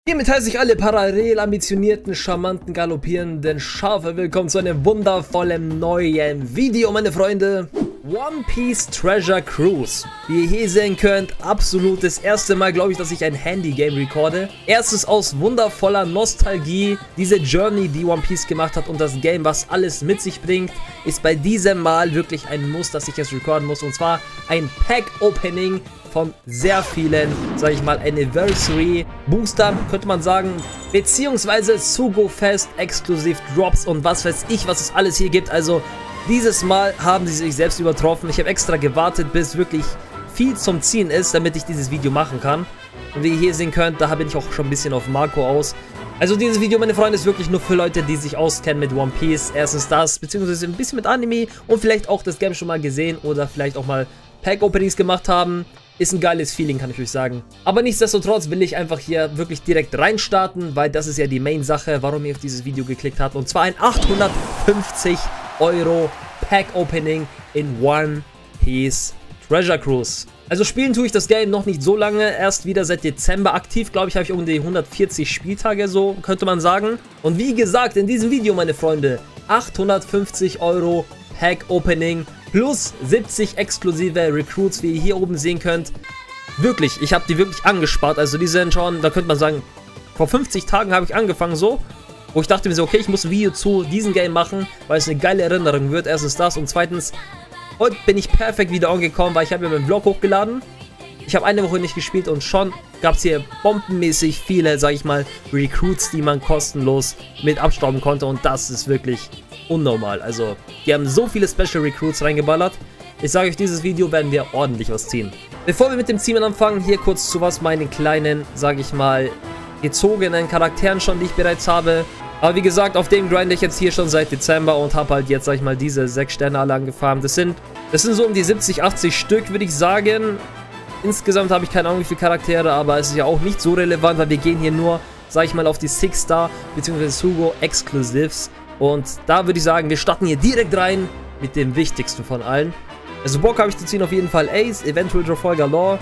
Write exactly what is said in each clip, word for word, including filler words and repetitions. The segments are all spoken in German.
Hiermit heiße ich alle parallel ambitionierten, charmanten, galoppierenden Schafe willkommen zu einem wundervollen neuen Video, meine Freunde. One Piece Treasure Cruise. Wie ihr hier sehen könnt, absolut das erste Mal, glaube ich, dass ich ein Handy-Game recorde. Erstes aus wundervoller Nostalgie. Diese Journey, die One Piece gemacht hat und das Game, was alles mit sich bringt, ist bei diesem Mal wirklich ein Muss, dass ich es recorden muss. Und zwar ein Pack-Opening von sehr vielen, sage ich mal, Anniversary Booster, könnte man sagen, beziehungsweise Sugo Fest Exklusiv Drops und was weiß ich, was es alles hier gibt. Also dieses Mal haben sie sich selbst übertroffen. Ich habe extra gewartet, bis wirklich viel zum Ziehen ist, damit ich dieses Video machen kann. Und wie ihr hier sehen könnt, da bin ich auch schon ein bisschen auf Marco aus. Also dieses Video, meine Freunde, ist wirklich nur für Leute, die sich auskennen mit One Piece. Erstens das, beziehungsweise ein bisschen mit Anime und vielleicht auch das Game schon mal gesehen oder vielleicht auch mal Pack-Openings gemacht haben. Ist ein geiles Feeling, kann ich euch sagen. Aber nichtsdestotrotz will ich einfach hier wirklich direkt reinstarten, weil das ist ja die Main-Sache, warum ihr auf dieses Video geklickt habt. Und zwar ein achthundertfünfzig Euro Pack-Opening in One Piece Treasure Cruise. Also spielen tue ich das Game noch nicht so lange, erst wieder seit Dezember aktiv, glaube ich, habe ich um die hundertvierzig Spieltage, so könnte man sagen. Und wie gesagt, in diesem Video, meine Freunde, achthundertfünfzig Euro Pack-Opening plus siebzig exklusive Recruits, wie ihr hier oben sehen könnt. Wirklich, ich habe die wirklich angespart. Also die sind schon, da könnte man sagen, vor fünfzig Tagen habe ich angefangen so. Wo ich dachte mir so, okay, ich muss ein Video zu diesem Game machen, weil es eine geile Erinnerung wird. Erstens das und zweitens, heute bin ich perfekt wieder angekommen, weil ich habe ja meinen Vlog hochgeladen. Ich habe eine Woche nicht gespielt und schon gab es hier bombenmäßig viele, sage ich mal, Recruits, die man kostenlos mit abstauben konnte. Und das ist wirklich unnormal. Also, die haben so viele Special Recruits reingeballert. Ich sage euch, dieses Video werden wir ordentlich was ziehen. Bevor wir mit dem Team anfangen, hier kurz zu was meinen kleinen, sage ich mal, gezogenen Charakteren schon, die ich bereits habe. Aber wie gesagt, auf dem grinde ich jetzt hier schon seit Dezember und habe halt jetzt, sag ich mal, diese sechs Sterne alle angefarmt. Das sind, das sind so um die siebzig, achtzig Stück, würde ich sagen. Insgesamt habe ich keine Ahnung, wie viele Charaktere, aber es ist ja auch nicht so relevant, weil wir gehen hier nur, sag ich mal, auf die six Star bzw. Sugo Exclusives. Und da würde ich sagen, wir starten hier direkt rein mit dem wichtigsten von allen. Also Bock habe ich zu ziehen auf jeden Fall Ace, eventuell Trafalgar Law.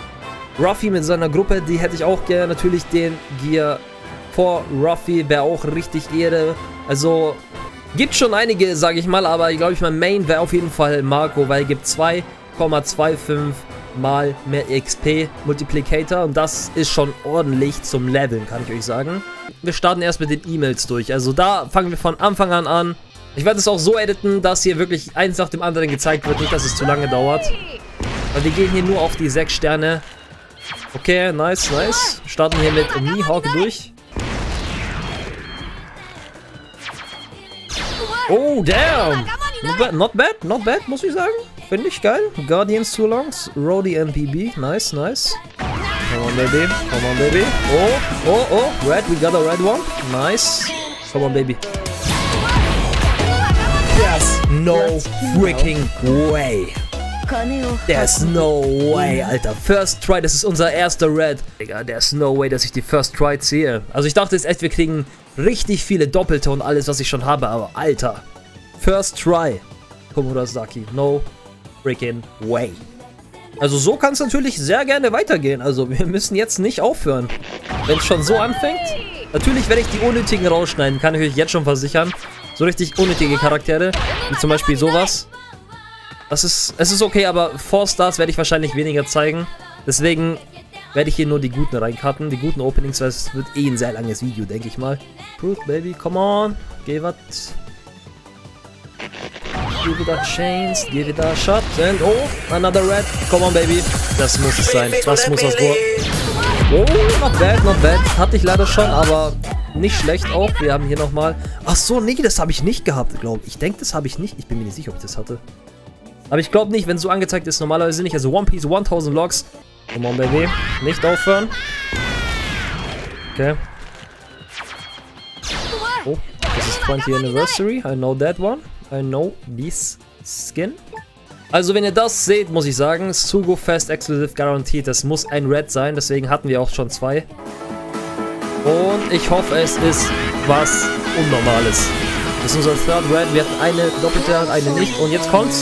Ruffy mit seiner Gruppe, die hätte ich auch gerne. Natürlich den Gear vor Ruffy, wäre auch richtig Ehre. Also gibt schon einige, sage ich mal, aber ich glaube, ich mein Main wäre auf jeden Fall Marco, weil er gibt zwei Komma fünfundzwanzig mal mehr X P Multiplicator und das ist schon ordentlich zum Leveln, kann ich euch sagen. Wir starten erst mit den E-Mails durch, also da fangen wir von Anfang an an. Ich werde es auch so editen, dass hier wirklich eins nach dem anderen gezeigt wird, nicht dass es zu lange dauert. Weil wir gehen hier nur auf die sechs Sterne. Okay, nice, nice. Starten hier mit Mihawk durch. Oh, damn! Not bad, not bad, not bad, muss ich sagen. Finde ich geil. Guardians Too Longs, Rody M P B. Nice, nice. Come on, baby. Come on, baby. Oh, oh, oh. Red, we got a red one. Nice. Come on, baby. There's no freaking way. There's no way, Alter. First Try, das ist unser erster Red. Digga, there's no way, dass ich die First Try ziehe. Also ich dachte jetzt echt, wir kriegen richtig viele Doppelte und alles, was ich schon habe. Aber Alter, First Try. Komurasaki. No freaking way. Also so kann es natürlich sehr gerne weitergehen. Also wir müssen jetzt nicht aufhören. Wenn es schon so anfängt. Natürlich werde ich die unnötigen rausschneiden. Kann ich euch jetzt schon versichern. So richtig unnötige Charaktere. Wie zum Beispiel sowas. Das ist, es ist okay, aber vier Stars werde ich wahrscheinlich weniger zeigen. Deswegen werde ich hier nur die guten reinkarten. Die guten Openings, weil es wird eh ein sehr langes Video, denke ich mal. Fruit, baby, come on. Give it. Give it a chance, give it a shot. And oh, another red. Come on, baby. Das muss es sein. Das muss das Wort. Oh, not bad, not bad. Hatte ich leider schon, aber nicht schlecht auch. Wir haben hier nochmal. Ach so, nee, das habe ich nicht gehabt, glaube ich. Ich denke, das habe ich nicht. Ich bin mir nicht sicher, ob ich das hatte. Aber ich glaube nicht, wenn es so angezeigt ist, normalerweise nicht. Also One Piece tausend Logs. Come on, baby. Nicht aufhören. Okay. Oh, das ist twentieth Anniversary. I know that one. I know this skin. Also wenn ihr das seht, muss ich sagen, Sugo Fest Exclusive Guaranteed. Das muss ein Red sein. Deswegen hatten wir auch schon zwei. Und ich hoffe, es ist was Unnormales. Das ist unser Third Red. Wir hatten eine doppelte, eine nicht. Und jetzt kommt's.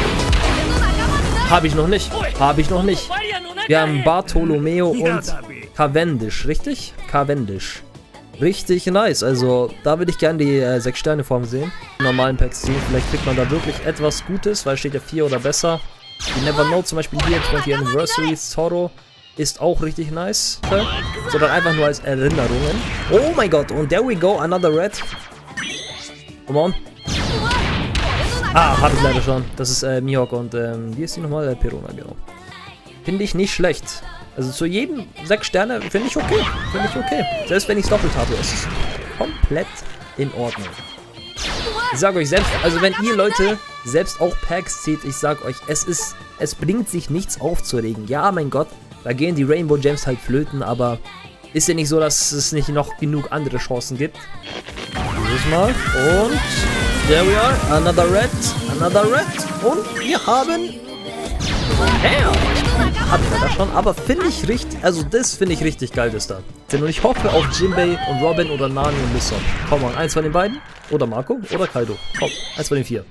Habe ich noch nicht. Habe ich noch nicht. Wir haben Bartolomeo und Cavendish, richtig? Cavendish. Richtig nice, also da würde ich gerne die äh, sechs Sterne Form sehen. In normalen Packs ziehen, vielleicht kriegt man da wirklich etwas Gutes, weil steht ja vier oder besser. You never know, zum Beispiel hier, twentieth Anniversary, Zorro ist auch richtig nice. Sondern einfach nur als Erinnerungen. Oh mein Gott, und there we go, another red. Come on. Ah, habe ich leider schon. Das ist äh, Mihawk und ähm, wie ist die nochmal? Äh, Perona, genau. Finde ich nicht schlecht. Also zu jedem sechs Sterne finde ich okay. Finde ich okay. Selbst wenn ich es doppelt habe. Es ist komplett in Ordnung. Ich sage euch selbst, also wenn ihr Leute selbst auch Packs zieht, ich sag euch, es ist, es bringt sich nichts aufzuregen. Ja, mein Gott, da gehen die Rainbow Gems halt flöten, aber ist ja nicht so, dass es nicht noch genug andere Chancen gibt. Dieses Mal. Und there we are. Another red. Another red. Und wir haben... Ja, hab ich ja da schon, aber finde ich richtig, also das finde ich richtig geil, das da. Und ich hoffe auf Jinbei und Robin oder Nani und Lissop. Komm mal, eins von den beiden. Oder Marco oder Kaido. Komm, eins von den vier.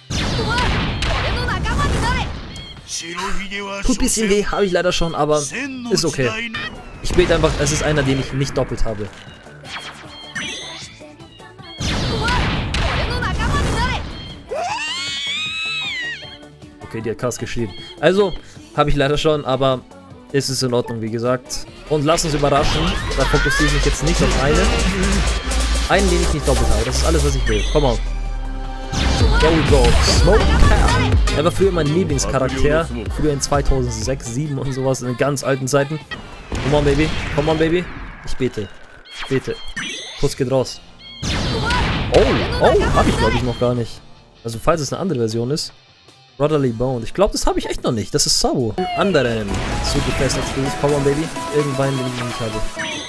Tut ein bisschen weh, habe ich leider schon, aber ist okay. Ich bete einfach, es ist einer, den ich nicht doppelt habe. Okay, die hat krass geschrieben. Also, habe ich leider schon, aber ist es in Ordnung, wie gesagt. Und lass uns überraschen. Da fokussiere ich mich jetzt nicht auf einen. Einen, den ich nicht doppelt habe. Das ist alles, was ich will. Komm on. There we go. Smoke Cat. Er war früher mein Lieblingscharakter. Früher in zweitausendsechs, zweitausendsieben und sowas. In den ganz alten Zeiten. Come on, Baby. Come on, Baby. Ich bete. Ich bete. Kuss geht raus. Oh, oh, habe ich glaube ich noch gar nicht. Also, falls es eine andere Version ist. Brotherly Bone. Ich glaube, das habe ich echt noch nicht. Das ist Sabo. Anderen. Super fest als Spiel. Come on, Baby. Irgendwann, den ich nicht habe.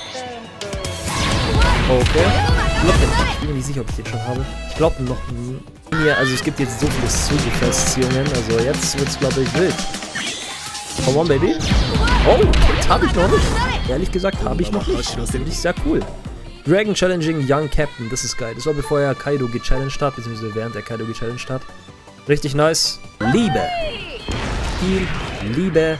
Okay. Ich bin mir nicht sicher, ob ich den schon habe. Ich glaube noch nie. Ja, also es gibt jetzt so viele Super-Festziehungen. Also jetzt wird es, glaube ich, wild. Come on, Baby. Oh, das habe ich noch nicht. Ehrlich gesagt, habe ich noch nicht. Das finde ich sehr cool. Dragon Challenging Young Captain. Das ist geil. Das war bevor er Kaido gechallenged hat. Beziehungsweise während er Kaido gechallenged hat. Richtig nice. Liebe. Viel Liebe.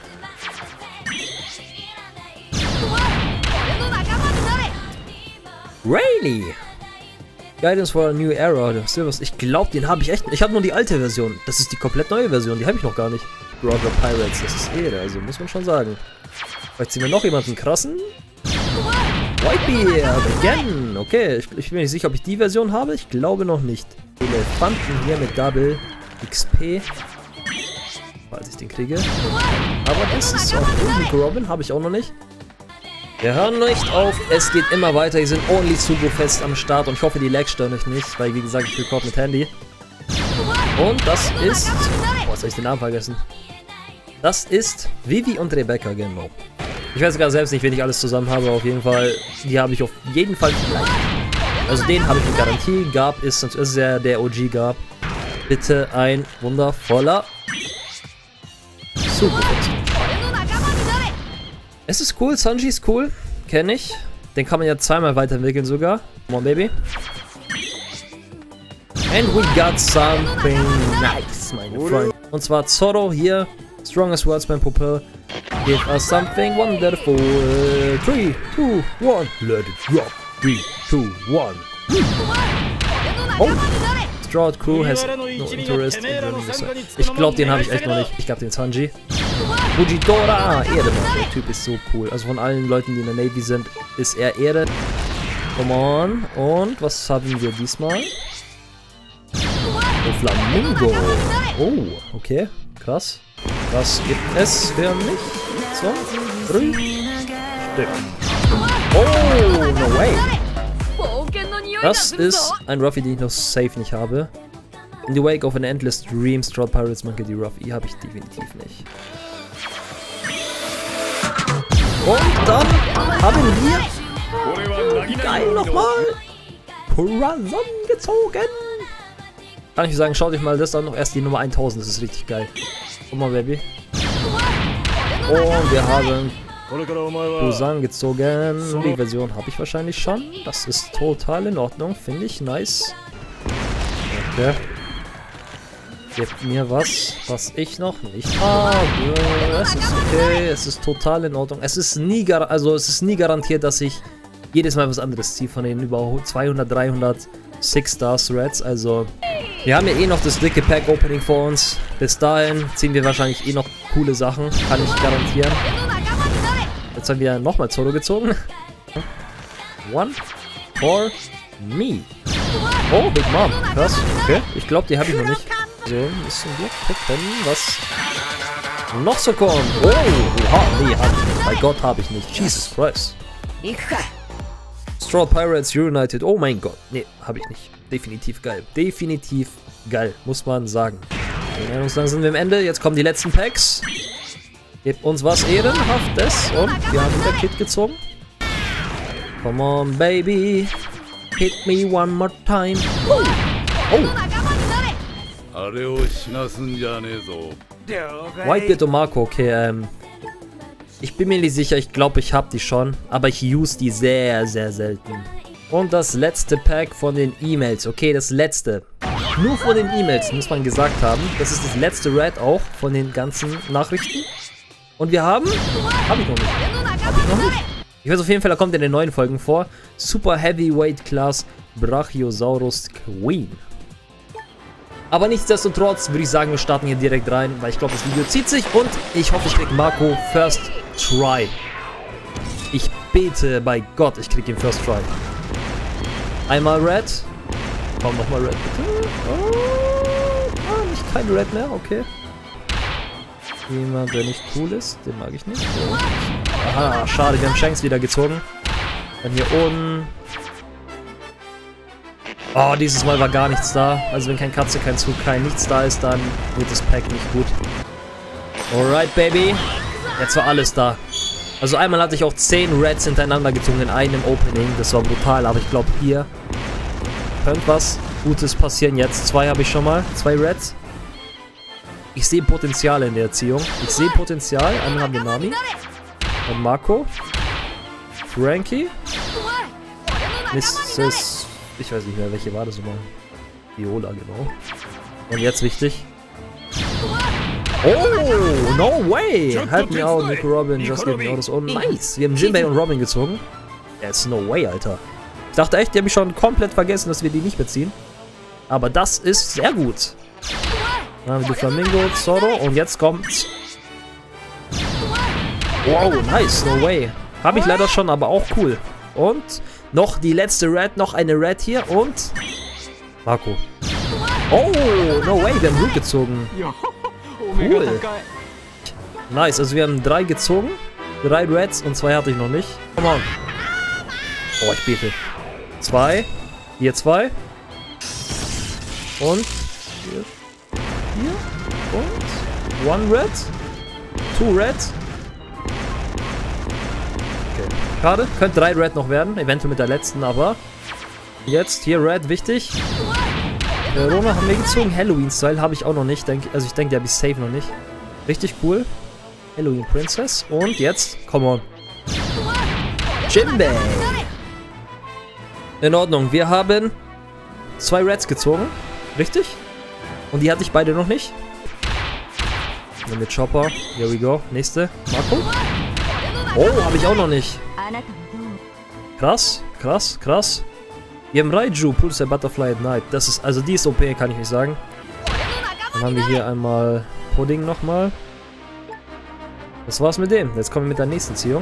Rayleigh. Guidance for a New Era. Ich glaube, den habe ich echt. Ich habe nur die alte Version. Das ist die komplett neue Version. Die habe ich noch gar nicht. Brother Pirates. Das ist Ehre. Also muss man schon sagen. Vielleicht ziehen wir noch jemanden krassen. Whitebeard. Again. Okay. Ich, ich bin mir nicht sicher, ob ich die Version habe. Ich glaube noch nicht. Elefanten hier mit Double X P. Falls ich den kriege. Aber das ist auch gut. Nico Robin habe ich auch noch nicht. Wir hören nicht auf. Es geht immer weiter. Hier sind Only Sugo fest am Start. Und ich hoffe, die Lags stören euch nicht. Weil, wie gesagt, ich record mit Handy. Und das ist... Boah, jetzt habe ich den Namen vergessen. Das ist Vivi und Rebecca, genau. Ich weiß gar selbst nicht, wen ich alles zusammen habe. Auf jeden Fall, die habe ich auf jeden Fall vielleicht. Also den habe ich mit Garantie. Gab ist, sonst ist er der O G Gab. Bitte ein wundervoller Super. Es ist cool, Sanji ist cool. Kenne ich. Den kann man ja zweimal weiterentwickeln sogar. Come on, Baby. And we got something nice, meine Freunde. Und zwar Zorro hier. Strongest Wordsman Pupil. Give us something wonderful. three, two, one. Let it drop. three, two, one. Oh. Straw Crew has no interest in running this. Ich glaube, den habe ich echt noch nicht. Ich glaube, den Sanji. Fujitora. Ehre, Mann. Der Typ ist so cool. Also von allen Leuten, die in der Navy sind, ist er Ehre. Come on. Und was haben wir diesmal? Oh, Flamingo. Oh, okay. Krass. Was gibt es für mich? So, drei Stück. Oh, no way. Das ist ein Ruffy, den ich noch safe nicht habe. In the Wake of an Endless Dream, Straw Pirates Monkey D. Ruffy habe ich definitiv nicht. Und dann haben wir... Geil nochmal! Purazon gezogen! Kann ich sagen, schaut euch mal das an, noch erst die Nummer tausend, das ist richtig geil. Guck mal, Baby. Und wir haben Busan gezogen. Die Version habe ich wahrscheinlich schon. Das ist total in Ordnung, finde ich nice. Okay. Gebt mir was, was ich noch nicht habe. Es ist okay, es ist total in Ordnung. Es ist nie, gar also es ist nie garantiert, dass ich jedes Mal was anderes ziehe von den über zweihundert, dreihundert Six Stars Reds. Also wir haben ja eh noch das dicke Pack Opening vor uns. Bis dahin ziehen wir wahrscheinlich eh noch coole Sachen, kann ich garantieren. Jetzt haben wir nochmal Zoro gezogen. One for me. Oh, Big Mom. Krass. Okay, ich glaube, die habe ich noch nicht. So, müssen wir gucken, was noch so kommt. Oh, oha, nee, habe ich nicht. Bei Gott habe ich nicht. Jesus Christ. Straw Pirates United. Oh mein Gott. Nee, habe ich nicht. Definitiv geil. Definitiv geil, muss man sagen. Wir nähern uns langsam am Ende. Jetzt kommen die letzten Packs. Gebt uns was Ehrenhaftes. Und wir haben wieder Kit gezogen. Come on, baby. Hit me one more time. Oh. Oh. Whitebeard und Marco, okay, ähm. Ich bin mir nicht sicher, ich glaube, ich habe die schon. Aber ich use die sehr, sehr selten. Und das letzte Pack von den E-Mails. Okay, das letzte. Nur von den E-Mails, muss man gesagt haben. Das ist das letzte Red auch von den ganzen Nachrichten. Und wir haben... Habe ich noch nicht. Habe ich noch nicht. Ich weiß auf jeden Fall, er kommt in den neuen Folgen vor. Super Heavyweight Class Brachiosaurus Queen. Aber nichtsdestotrotz würde ich sagen, wir starten hier direkt rein, weil ich glaube, das Video zieht sich und ich hoffe, ich kriege Marco First Try. Ich bete bei Gott, ich kriege ihn First Try. Einmal Red. Komm, nochmal Red, bitte. Oh, oh, nicht kein Red mehr, okay. Jemand, der nicht cool ist, den mag ich nicht. So. Aha, schade, wir haben Shanks wieder gezogen. Dann hier unten. Oh, dieses Mal war gar nichts da. Also wenn kein Katze, kein Zug, kein nichts da ist, dann wird das Pack nicht gut. Alright, Baby. Jetzt war alles da. Also einmal hatte ich auch zehn Reds hintereinander gezogen in einem Opening. Das war brutal, aber ich glaube hier könnte was Gutes passieren. Jetzt zwei habe ich schon mal. Zwei Reds. Ich sehe Potenzial in der Erziehung. Ich sehe Potenzial. Einmal haben wir Nami. Und Marco. Frankie. Misses Ich weiß nicht mehr, welche war das nochmal. Viola, genau. Und jetzt wichtig. Oh, no way! Help me out, Nico Robin, just give me orders. Oh, nice! Wir haben Jinbei und Robin gezogen. That's no way, Alter. Ich dachte echt, die haben mich schon komplett vergessen, dass wir die nicht beziehen. Aber das ist sehr gut. Dann haben wir die Flamingo, Zoro und jetzt kommt's. Wow, nice, no way. Habe ich leider schon, aber auch cool. Und noch die letzte Red, noch eine Red hier und Marco. Oh, no way, wir haben Root gezogen. Cool. Nice, also wir haben drei gezogen. Drei Reds und zwei hatte ich noch nicht. Come on. Oh, ich bete. Zwei. Hier zwei. Und hier. Hier. Und one Red. Two Red. Okay. Schade. Könnte drei Red noch werden. Eventuell mit der letzten, aber jetzt hier Red, wichtig. Äh, Roma haben wir gezogen. Halloween-Style habe ich auch noch nicht. Denk, also ich denke, der habe ich safe noch nicht. Richtig cool. Halloween Princess. Und jetzt, come on. Jinbei. In Ordnung. Wir haben zwei Reds gezogen. Richtig? Und die hatte ich beide noch nicht. Und mit Chopper. Here we go. Nächste. Marco. Oh, habe ich auch noch nicht. Krass, krass, krass. Wir haben Raiju, Pulse Butterfly at Night. Das ist, also die ist O P, kann ich nicht sagen. Dann haben wir hier einmal Pudding nochmal. Das war's mit dem. Jetzt kommen wir mit der nächsten Ziehung.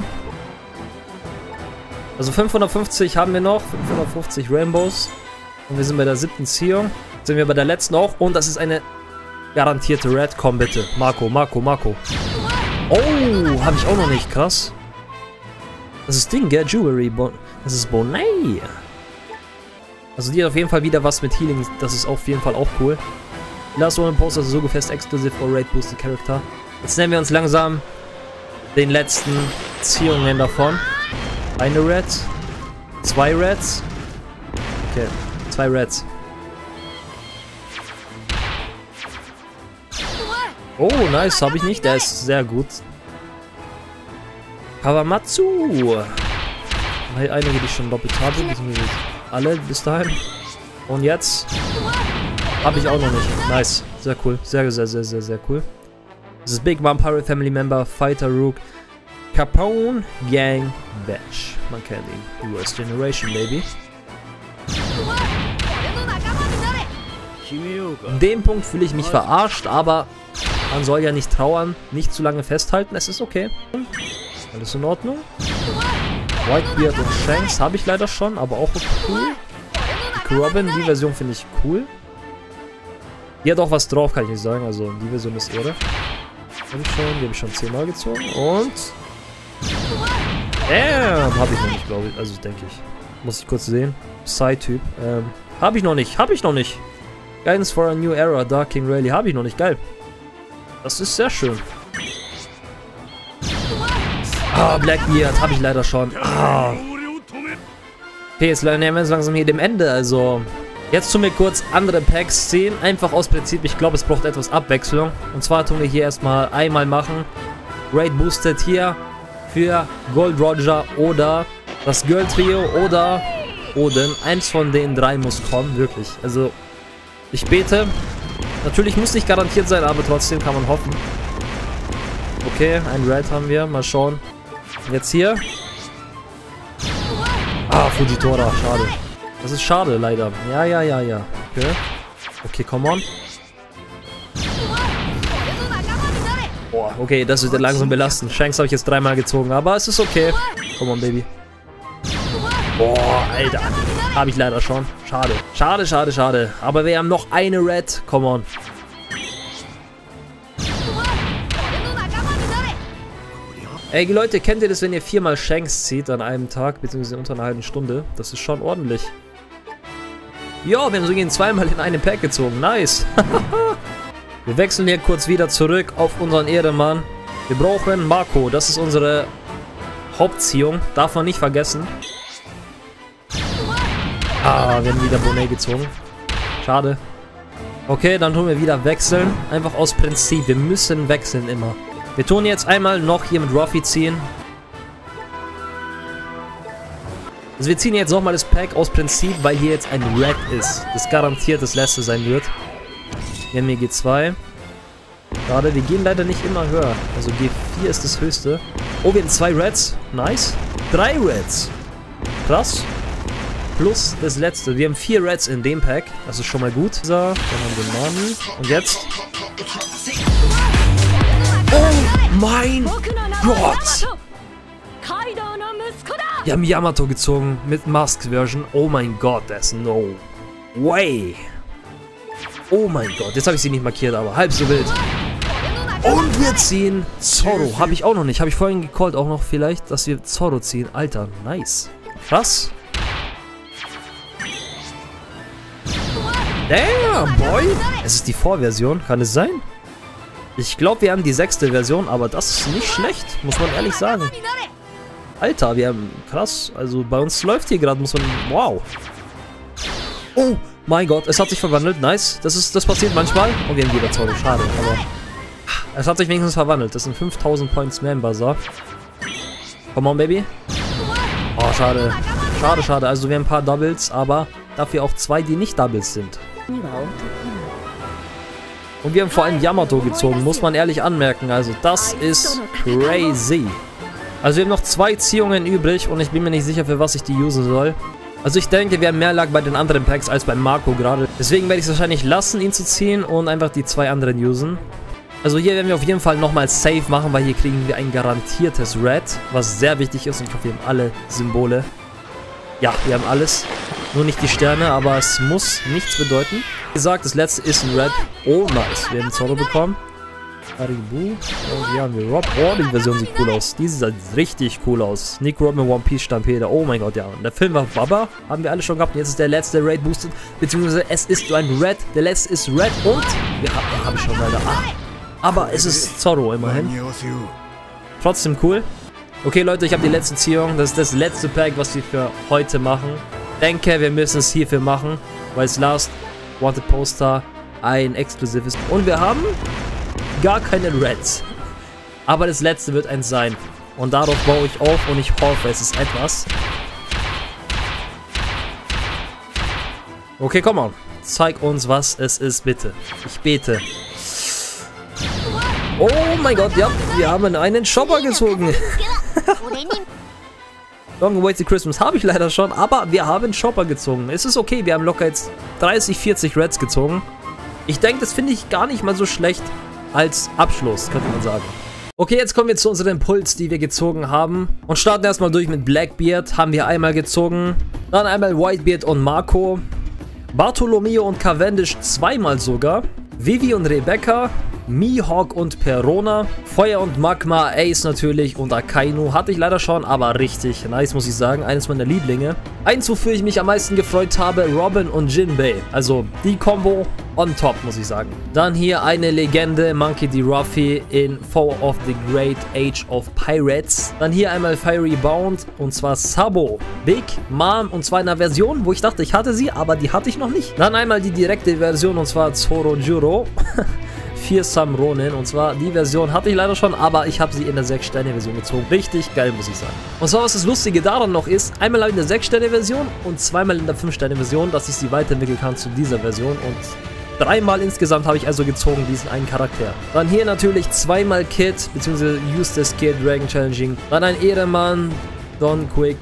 Also fünfhundertfünfzig haben wir noch. fünfhundertfünfzig Rainbows. Und wir sind bei der siebten Ziehung. Jetzt sind wir bei der letzten auch. Und das ist eine garantierte Red. Komm bitte. Marco, Marco, Marco. Oh, habe ich auch noch nicht. Krass. Das ist Ding, gell? Jewelry. Bon das ist Bonet. Also die hat auf jeden Fall wieder was mit Healing. Das ist auf jeden Fall auch cool. Last One Poster ist so gefest exclusive for Raid Boosted Character. Jetzt nehmen wir uns langsam den letzten Ziehungen davon. Eine Red. Zwei Reds. Okay. Zwei Reds. Oh, nice. Habe ich nicht. Der ist sehr gut. Kawamatsu. Einige, die ich schon doppelt habe. Alle bis dahin. Und jetzt. Habe ich auch noch nicht. Nice. Sehr cool. Sehr, sehr, sehr, sehr, sehr cool. Das ist Big Mom Pirate Family Member, Fighter Rook, Capone, Gang, Batch. Man kennt ihn. Worst Generation, baby. In dem Punkt fühle ich mich verarscht, aber man soll ja nicht trauern, nicht zu lange festhalten. Es ist okay. Alles in Ordnung. Whitebeard und Shanks habe ich leider schon, aber auch cool. Die Robin, die Version finde ich cool. Die hat auch was drauf, kann ich nicht sagen. Also die Version ist Ehre. Habe ich schon, die habe ich schon zehnmal gezogen. Und Damn, habe ich noch nicht, glaube ich. Also denke ich. Muss ich kurz sehen. Psy-Typ. Ähm, habe ich noch nicht, habe ich noch nicht. Guidance for a New Era, Dark King Rayleigh, habe ich noch nicht. Geil. Das ist sehr schön. Ah, Blackbeard habe ich leider schon. Ah. Okay, jetzt nähern wir uns langsam hier dem Ende. Also, jetzt tun wir kurz andere Packs ziehen. Einfach aus Prinzip. Ich glaube, es braucht etwas Abwechslung. Und zwar tun wir hier erstmal einmal machen. Raid Boosted hier für Gold Roger oder das Girl Trio oder Odin. Eins von den drei muss kommen, wirklich. Also, ich bete. Natürlich muss nicht garantiert sein, aber trotzdem kann man hoffen. Okay, ein Red haben wir. Mal schauen. Jetzt hier. Ah, Fujitora. Schade. Das ist schade, leider. Ja, ja, ja, ja. Okay. Okay, come on. Boah, okay, das wird langsam belastend. Shanks habe ich jetzt dreimal gezogen, aber es ist okay. Come on, Baby. Boah, Alter. Habe ich leider schon. Schade. Schade, schade, schade. Aber wir haben noch eine Red. Come on. Ey, Leute, kennt ihr das, wenn ihr viermal Shanks zieht an einem Tag, beziehungsweise unter einer halben Stunde? Das ist schon ordentlich. Ja, wir haben sogar zweimal in einem Pack gezogen. Nice. Wir wechseln hier kurz wieder zurück auf unseren Ehrenmann. Wir brauchen Marco. Das ist unsere Hauptziehung. Darf man nicht vergessen. Ah, wir haben wieder Bonet gezogen. Schade. Okay, dann tun wir wieder wechseln. Einfach aus Prinzip. Wir müssen wechseln immer. Wir tun jetzt einmal noch hier mit Ruffy ziehen. Also wir ziehen jetzt nochmal das Pack aus Prinzip, weil hier jetzt ein Red ist. Das garantiert das letzte sein wird. Wir haben hier G zwei. Gerade, wir gehen leider nicht immer höher. Also G vier ist das höchste. Oh, wir haben zwei Reds. Nice. Drei Reds. Krass. Plus das letzte. Wir haben vier Reds in dem Pack. Das ist schon mal gut. So, dann haben wir Nani. Und jetzt... Oh mein Gott! Wir haben Yamato gezogen mit Mask-Version. Oh mein Gott, that's no way. Oh mein Gott, jetzt habe ich sie nicht markiert, aber halb so wild. Und wir ziehen Zoro. Habe ich auch noch nicht. Habe ich vorhin gecallt auch noch vielleicht, dass wir Zoro ziehen. Alter, nice. Krass. Damn, boy. Es ist die Vorversion, kann es sein? Ich glaube, wir haben die sechste Version, aber das ist nicht schlecht, muss man ehrlich sagen. Alter, wir haben... Krass, also bei uns läuft hier gerade, muss man... Wow. Oh mein Gott, es hat sich verwandelt, nice. Das ist, das passiert manchmal. Und wir haben wieder Zoro, schade, aber... Es hat sich wenigstens verwandelt, das sind fünftausend Points mehr im Bazaar. Come on, Baby. Oh, schade. Schade, schade, also wir haben ein paar Doubles, aber dafür auch zwei, die nicht Doubles sind. Und wir haben vor allem Yamato gezogen, muss man ehrlich anmerken. Also das ist crazy. Also wir haben noch zwei Ziehungen übrig und ich bin mir nicht sicher, für was ich die usen soll. Also ich denke, wir haben mehr Luck bei den anderen Packs als beim Marco gerade. Deswegen werde ich es wahrscheinlich lassen, ihn zu ziehen und einfach die zwei anderen usen. Also hier werden wir auf jeden Fall nochmal safe machen, weil hier kriegen wir ein garantiertes Red, was sehr wichtig ist. Und ich hoffe, wir haben alle Symbole. Ja, wir haben alles. Nur nicht die Sterne, aber es muss nichts bedeuten. Wie gesagt, das letzte ist ein Red. Oh, nice. Wir haben Zoro bekommen. Haribu. Und hier haben wir Rob. Oh, die Version sieht cool aus. Die sieht richtig cool aus. Nick Rob mit One Piece Stampede. Oh mein Gott, ja. Und der Film war Baba. Haben wir alle schon gehabt. Und jetzt ist der letzte Raid boosted. Beziehungsweise es ist ein Red. Der letzte ist Red. Und... Ja, habe ich schon leider. Ah. Aber es ist Zoro immerhin. Trotzdem cool. Okay, Leute, ich habe die letzte Ziehung. Das ist das letzte Pack, was wir für heute machen. Denke, wir müssen es hierfür machen, weil es Last Wanted Poster ein exklusives ist. Und wir haben gar keine Reds. Aber das letzte wird eins sein. Und darauf baue ich auf und ich hoffe, es ist etwas. Okay, komm mal. zeig uns, was es ist, bitte. Ich bete. Oh mein Gott, ja, wir haben einen Shopper gezogen. Long Awaited Christmas habe ich leider schon, aber wir haben Shopper gezogen. Es ist okay, wir haben locker jetzt dreißig, vierzig Reds gezogen. Ich denke, das finde ich gar nicht mal so schlecht als Abschluss, könnte man sagen. Okay, jetzt kommen wir zu unseren Pulls, die wir gezogen haben. Und starten erstmal durch mit Blackbeard, haben wir einmal gezogen. Dann einmal Whitebeard und Marco. Bartolomeo und Cavendish zweimal sogar. Vivi und Rebecca. Mihawk und Perona, Feuer und Magma, Ace natürlich und Akainu hatte ich leider schon, aber richtig nice, muss ich sagen, eines meiner Lieblinge. Eins, wofür ich mich am meisten gefreut habe, Robin und Jinbei, also die Combo on top, muss ich sagen. Dann hier eine Legende, Monkey D. Ruffy in Four of the Great Age of Pirates. Dann hier einmal Fiery Bound und zwar Sabo, Big Mom und zwar in einer Version, wo ich dachte, ich hatte sie, aber die hatte ich noch nicht. Dann einmal die direkte Version und zwar Zorojuro. vier Sam Ronin und zwar die Version hatte ich leider schon, aber ich habe sie in der sechs Sterne Version gezogen. Richtig geil, muss ich sagen. Und zwar, was das Lustige daran noch ist, einmal in der sechs Sterne Version und zweimal in der fünf Sterne Version, dass ich sie weiterentwickeln kann zu dieser Version und dreimal insgesamt habe ich also gezogen diesen einen Charakter. Dann hier natürlich zweimal Kid, beziehungsweise Eustace Kid, Dragon Challenging. Dann ein Ehrenmann, Don Quick,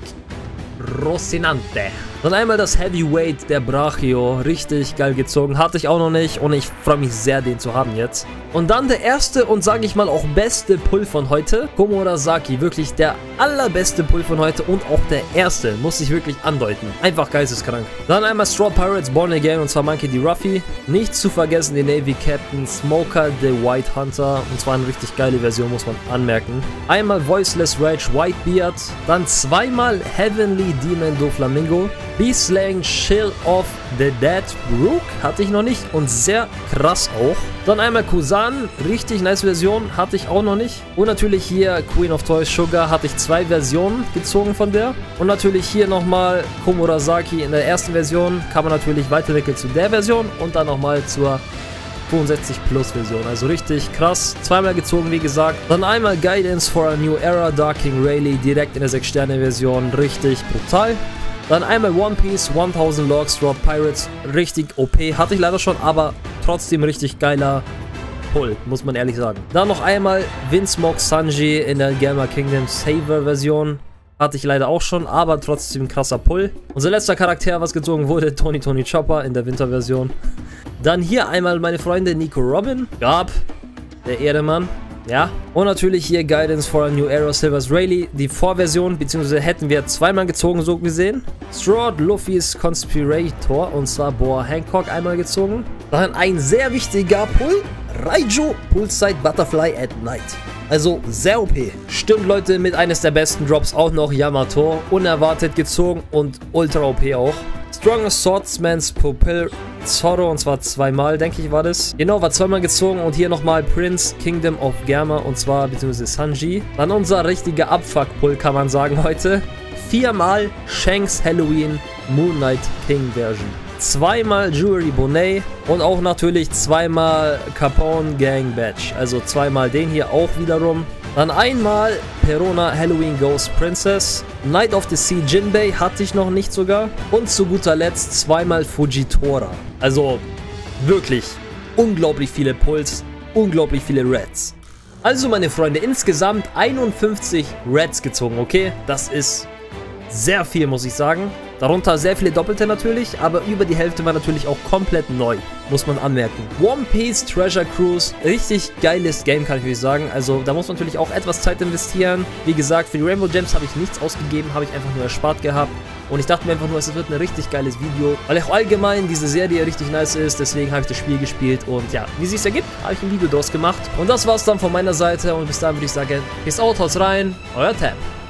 Rocinante. Dann einmal das Heavyweight der Brachio, richtig geil gezogen, hatte ich auch noch nicht und ich freue mich sehr, den zu haben jetzt. Und dann der erste und sage ich mal auch beste Pull von heute, Komurasaki, wirklich der allerbeste Pull von heute und auch der erste, muss ich wirklich andeuten. Einfach geisteskrank. Dann einmal Straw Pirates Born Again und zwar Monkey D. Ruffy. Nicht zu vergessen den Navy Captain Smoker the White Hunter und zwar eine richtig geile Version, muss man anmerken. Einmal Voiceless Rage Whitebeard, dann zweimal Heavenly Demon Doflamingo. Beaslang Shield of the Dead Brook hatte ich noch nicht und sehr krass auch. Dann einmal Kusan, richtig nice Version, hatte ich auch noch nicht. Und natürlich hier Queen of Toys Sugar, hatte ich zwei Versionen gezogen von der. Und natürlich hier nochmal Komurasaki in der ersten Version, kann man natürlich weiterentwickeln zu der Version und dann nochmal zur fünfundsechzig Plus Version, also richtig krass. Zweimal gezogen, wie gesagt. Dann einmal Guidance for a New Era, Dark King Rayleigh, direkt in der sechs Sterne Version, richtig brutal. Dann einmal One Piece, tausend Logs, Straw Pirates, richtig O P, hatte ich leider schon, aber trotzdem richtig geiler Pull, muss man ehrlich sagen. Dann noch einmal Windsmoke Sanji in der Gamma Kingdom Saver Version, hatte ich leider auch schon, aber trotzdem krasser Pull. Unser letzter Charakter, was gezogen wurde, Tony Tony Chopper in der Winterversion. Dann hier einmal meine Freunde Nico Robin, Gab, der Ehrenmann. Ja, und natürlich hier Guidance for a New Era Silvers Rayleigh, die Vorversion, beziehungsweise hätten wir zweimal gezogen, so gesehen. Strahd Luffy's Conspirator, und zwar Boa Hancock einmal gezogen. Dann ein sehr wichtiger Pull, Raijo Poolside Butterfly at Night. Also sehr O P. Stimmt, Leute, mit eines der besten Drops auch noch Yamato, unerwartet gezogen und ultra O P auch. Strongest Swordsman's Pupil Zorro, und zwar zweimal, denke ich, war das. Genau, war zweimal gezogen und hier nochmal Prince Kingdom of Gamma, und zwar beziehungsweise Sanji. Dann unser richtiger Abfuck-Pull, kann man sagen, heute. Viermal Shanks Halloween Moon Knight King Version. Zweimal Jewelry Bonet und auch natürlich zweimal Capone Gang Badge. Also zweimal den hier auch wiederum. Dann einmal Perona Halloween Ghost Princess. Knight of the Sea Jinbei hatte ich noch nicht sogar. Und zu guter Letzt zweimal Fujitora. Also wirklich unglaublich viele Pulls, unglaublich viele Reds. Also meine Freunde, insgesamt einundfünfzig Reds gezogen, okay? Das ist sehr viel, muss ich sagen. Darunter sehr viele Doppelte natürlich, aber über die Hälfte war natürlich auch komplett neu, muss man anmerken. One Piece Treasure Cruise, richtig geiles Game, kann ich euch sagen. Also da muss man natürlich auch etwas Zeit investieren. Wie gesagt, für die Rainbow Gems habe ich nichts ausgegeben, habe ich einfach nur erspart gehabt. Und ich dachte mir einfach nur, es wird ein richtig geiles Video, weil auch allgemein diese Serie richtig nice ist. Deswegen habe ich das Spiel gespielt und ja, wie es sich ergibt, habe ich ein Video daraus gemacht. Und das war's dann von meiner Seite und bis dahin würde ich sagen, peace out, haut rein, euer Tab.